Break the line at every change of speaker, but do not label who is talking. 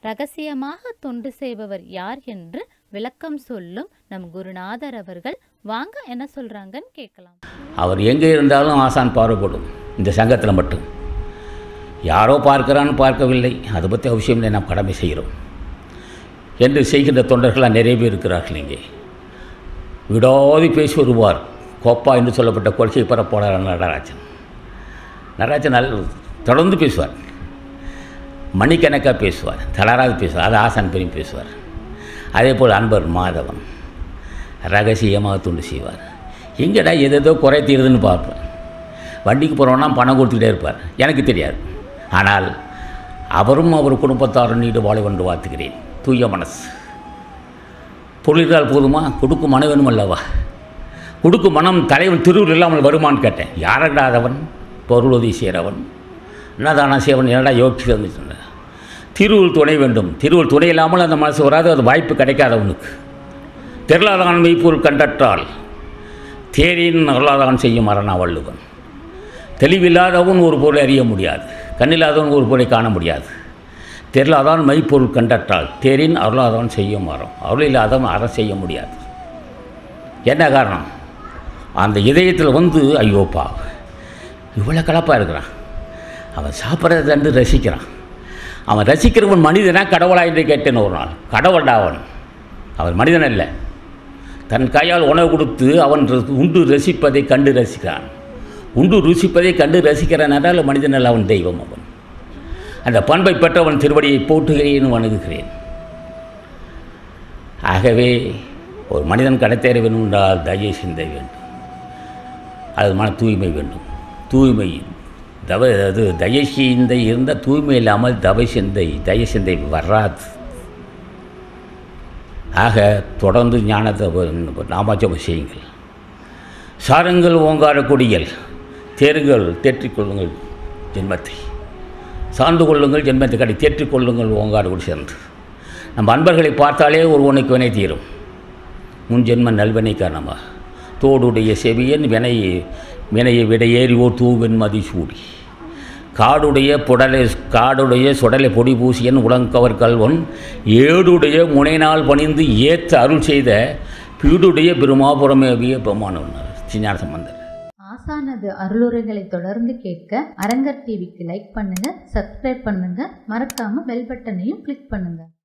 ரகசியமாக தொண்டு செய்பவர் யார் என்று விளக்கம் சொல்லும் நம் குருநாதர் அவர்கள். வாங்க என்ன சொல்றாங்கன்னு கேட்கலாம்.
அவர் எங்கே இருந்தாலும் ஆசான் பார்வைப்படும். இந்த சங்கத்தில் மட்டும் யாரோ பார்க்கிறான்னு பார்க்கவில்லை, அதை பற்றி அவசியம் இல்லை, நாம் கடமை செய்கிறோம் என்று செய்கின்ற தொண்டர்களாக நிறைய பேர் இருக்கிறார்கள். இங்கே விடாது பேசி வருவார். கோப்பா என்று சொல்லப்பட்ட கொள்கை பரப்பாளர் நடராஜன் தொடர்ந்து பேசுவார். மணிக்கணக்காக பேசுவார், தளராது பேசுவார். அது ஆசான் பெரிய பேசுவார். அதே போல் அன்பர் மாதவன் ரகசியமாக துண்டு செய்வார். எங்கடா எதோ குறை தீருதுன்னு பார்ப்பேன். வண்டிக்கு போகிறோன்னா பணம் கொடுத்துக்கிட்டே இருப்பார், எனக்கு தெரியாது. ஆனால் அவரும் அவர் குடும்பத்தாரும் நீடு வாழ என்று வாழ்த்துக்கிறேன். தூய மனசு பொருளினால் போதுமா? கொடுக்கும் மனம் வேணும் அல்லவா? கொடுக்கும் மனம் தலைவன் திருவுள் இல்லாமல் வருமானு கேட்டேன். யாரடாதவன் பொருள் உதவி செய்கிறவன் என்னதானா சேவன் என்னடா யோசிச்சு வந்துட்டு. திருவுள் துணை வேண்டும். திருவுள் துணை இல்லாமல் அந்த மனசு வராது, அது வாய்ப்பு கிடைக்காதவனுக்கு. தெருளாதான் மெய்ப்பொருள் கண்டற்றால் தேரின் அருளாதான் செய்யும் அரணா வள்ளுவன். தெளிவில்லாதவன் ஒரு பொருளை அறிய முடியாது, கண்ணில்லாதவன் ஒரு பொருளை காண முடியாது. தெருளாதான் மெய்ப்பொருள் கண்டற்றால் தேரின் அருளாதான் செய்யும் அறம். அருள் இல்லாதவன் அறம் செய்ய முடியாது. என்ன காரணம்? அந்த இதயத்தில் ஐயோப்பா இவ்வளோ கலப்பாக இருக்கிறான். அவன் சாப்பிட்றத கண்டு ரசிக்கிறான். அவன் ரசிக்கிறவன் மனிதனா கடவுளா என்று கேட்டேன் ஒரு நாள். கடவுள்டா அவன் மனிதன் அல்ல. தன் கையால் உணவு கொடுத்து அவன் உண்டு ரசிப்பதை கண்டு ரசிக்கிறான். உண்டு ருசிப்பதை கண்டு ரசிக்கிறான் என்றால் மனிதன் அல்ல, அவன் தெய்வம். அவன் அந்த பண்பை பெற்றவன் திருவடியை போட்டுகிறேன், வணங்குகிறேன். ஆகவே ஒரு மனிதன் கடத்தேற வேண்டும் என்றால் தயை சிந்தை வேண்டும், அது மன தூய்மை வேண்டும். தூய்மை அது தயை சிந்தை இருந்தால் தூய்மை இல்லாமல் தயை சிந்தை வராது. ஆக தொடர்ந்து ஞானத்தை நாமாஜபம் செய்யுங்கள். சாருங்கள் ஓங்கார கொடிகள், தேருங்கள் தேற்றிக்கொள்ளுங்கள் ஜென்மத்தை, சார்ந்து கொள்ளுங்கள் ஜென்மத்தை கடை தேற்றிக்கொள்ளுங்கள் ஓங்கார கொடி சேர்ந்து. நம்ம அன்பர்களை பார்த்தாலே ஒருவனுக்கு வினை தீரும். முன் ஜென்ம நல்வினை காரணமாக தோடுடைய செவியன் வினையை விட ஏறிவோர் தூவென் மதி சூடி காடுடைய சுடலை பொடி பூசியன் உலங்கவர் கல்வன் ஏடுடைய முனைநாள் பணிந்து ஏற்ற அருள் செய்த பீடுடைய பெருமாபுரமேவிய பெருமானவன் சிஞான சம்பந்தர்.
ஆசானது அருளுரைகளை தொடர்ந்து கேட்க அரங்கர் டிவிக்கு லைக் பண்ணுங்க, சப்ஸ்கிரைப் பண்ணுங்க, மறக்காம பெல் பட்டனையும் கிளிக் பண்ணுங்க.